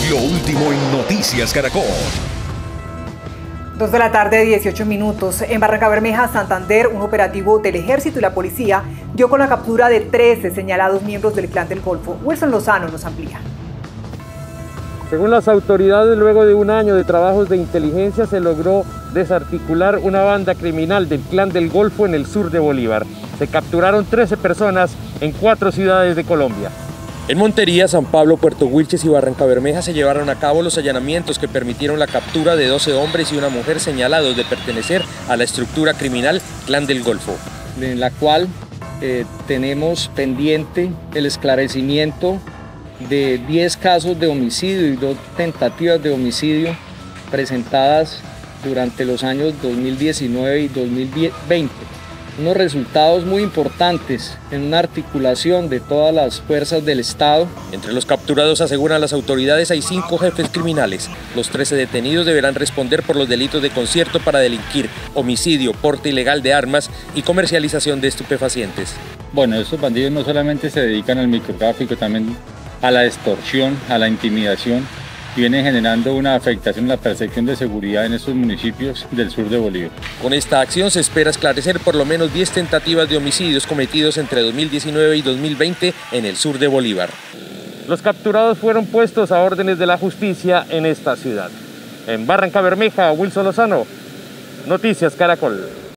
Lo último en Noticias Caracol. 2 de la tarde, 18 minutos. En Barrancabermeja, Santander, un operativo del Ejército y la policía dio con la captura de 13 señalados miembros del Clan del Golfo. Wilson Lozano nos amplía. Según las autoridades, luego de un año de trabajos de inteligencia, se logró desarticular una banda criminal del Clan del Golfo en el sur de Bolívar. Se capturaron 13 personas en 4 ciudades de Colombia. En Montería, San Pablo, Puerto Wilches y Barrancabermeja se llevaron a cabo los allanamientos que permitieron la captura de 12 hombres y una mujer señalados de pertenecer a la estructura criminal Clan del Golfo. En la cual tenemos pendiente el esclarecimiento de 10 casos de homicidio y 2 tentativas de homicidio presentadas durante los años 2019 y 2020. Unos resultados muy importantes en una articulación de todas las fuerzas del Estado. Entre los capturados, aseguran las autoridades, hay 5 jefes criminales. Los 13 detenidos deberán responder por los delitos de concierto para delinquir, homicidio, porte ilegal de armas y comercialización de estupefacientes. Bueno, estos bandidos no solamente se dedican al microtráfico, también a la extorsión, a la intimidación, y vienen generando una afectación en la percepción de seguridad en estos municipios del sur de Bolívar. Con esta acción se espera esclarecer por lo menos 10 tentativas de homicidios cometidos entre 2019 y 2020 en el sur de Bolívar. Los capturados fueron puestos a órdenes de la justicia en esta ciudad. En Barrancabermeja, Wilson Lozano, Noticias Caracol.